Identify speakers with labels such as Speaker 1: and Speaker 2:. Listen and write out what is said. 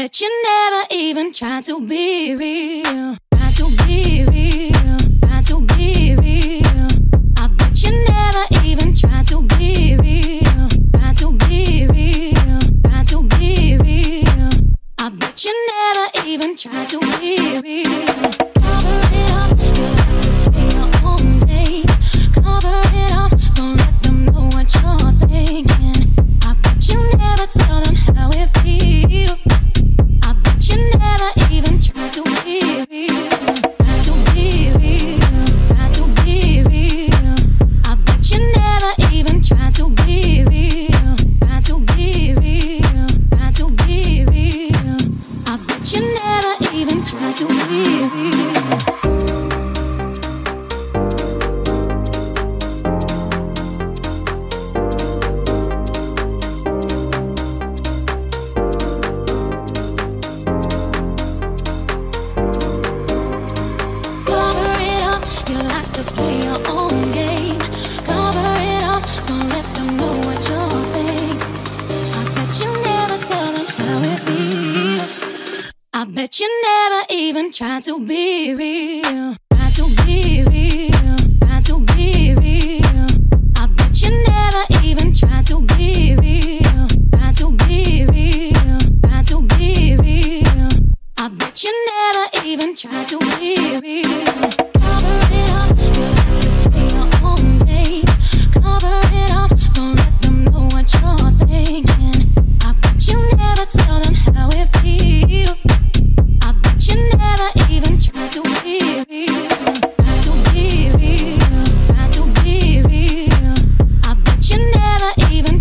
Speaker 1: bet you never even tried to be real. Try to be real. Try to be real. I bet you never even tried to be real. Try to be real. Try to be real. I bet you never even tried to be real. Cover it up, you like to play your own game. Cover it up, don't let them know what you're thinking. I bet you never tell them how it feels. I bet you never even try to be real. Try to be real. Try to be real. I bet you never even try to be real. Try to be real. Try to be real. I bet you never even try to be real. Bet you never even try to be real. Try to be real. Try to be real. I bet you never even try to be real. Try to be real. Try to be real. I bet you never even try to be real. Cover it up, you like to play your own game. Cover it up, don't let them know what you're thinking. I bet you never tell them how it feels. You never even try to be real. Try to be real. Try to be real. I bet you never even